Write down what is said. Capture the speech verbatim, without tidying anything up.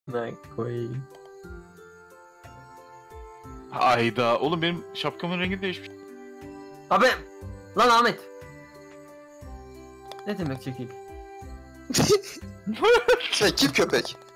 Ne koyayım. Hayda. Oğlum benim şapkamın rengi değişmiş. Abi. Lan Ahmet. Ne demek çekil? Çekil köpek.